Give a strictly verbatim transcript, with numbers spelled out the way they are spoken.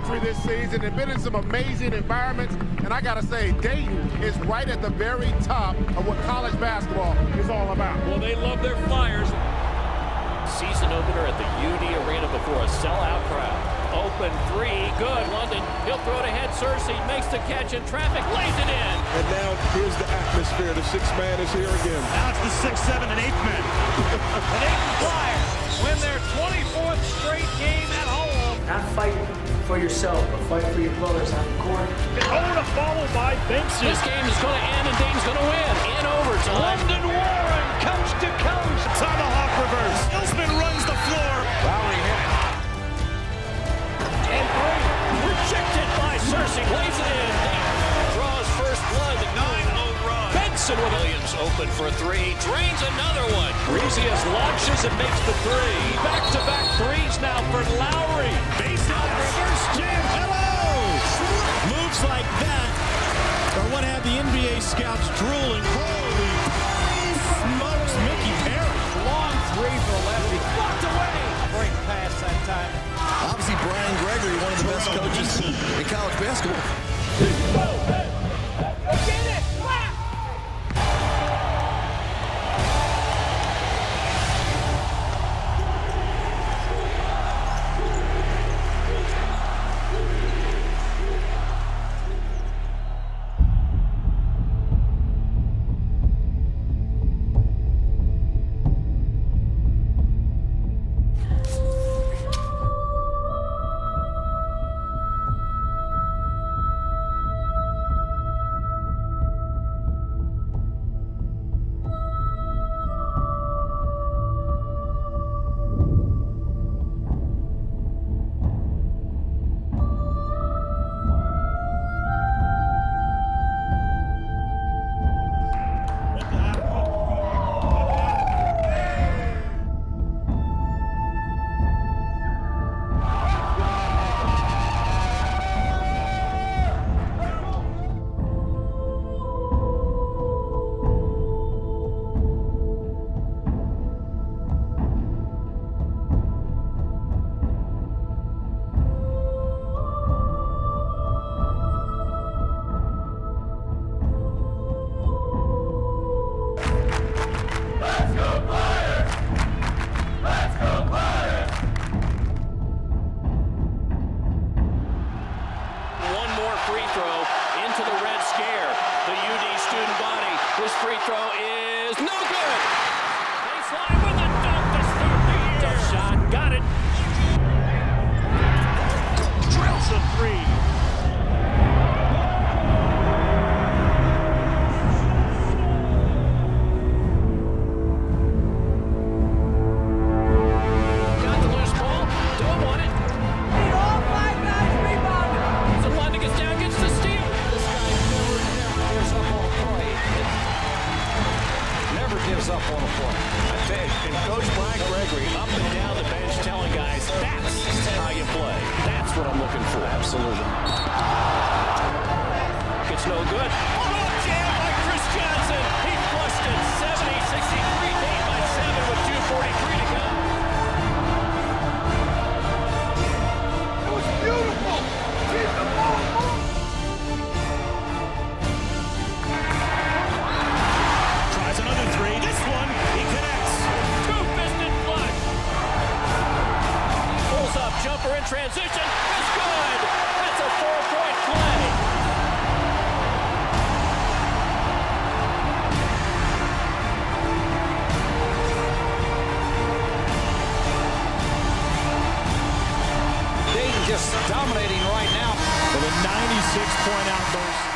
country this season and been in some amazing environments. And I got to say, Dayton is right at the very top of what college basketball is all about. Well, they love their Flyers. Season opener at the U D Arena before a sellout crowd. Open three, good. London, he'll throw it ahead. Cersei makes the catch in traffic, lays it in. And now here's the atmosphere. The sixth man is here again. Now it's the sixth, seven, and eighth man. The Dayton Flyers win their twenty-fourth straight game at home. Not fight for yourself, but fight for your brothers on the court. Oh, and a follow by Benson. This game is going to end and Dayton's going to win in overtime. London Warren, coast to coast. Tomahawk reverse. Ilsman runs the floor. Lowry hit it. And three. Rejected by Cersei. Lays it in. Dayton draws first blood. The nine oh run. Benson with Williams open for three. Drains another one. Rezius launches and makes the three. Back-to-back threes now for Lowry. Base out reverse jam. Hello. Moves like that are what have the N B A scouts drooling. Holy smokes, Mickey Perry. Long three for the lefty. Blocked away. Great pass that time. Obviously, Brian Gregory, one of the best coaches in college basketball. Get it! His free throw is no good. Baseline with a dunk to start the year. Tough shot, got it. Drills a three. Got the loose ball. Don't want it. Need all five guys rebounded. So London gets down, gets the steal. This guy never, never gives up on a play. Never gives up on a play. I tell you, and Coach Brian Gregory up and down the bench telling guys, that's how you play. That's what I'm looking for. Absolutely. It's no good. Oh, jam by Chris Johnson. He flushed it. seventy sixty-three, Dayton by seven with two forty-three to go. It was beautiful. Keep the ball moving. Tries another three. This one, he connects. Two-fisted flush. Pulls up, jumper in transition. It's good. That's a four-point play. Dayton just dominating right now. With a ninety-six point outburst.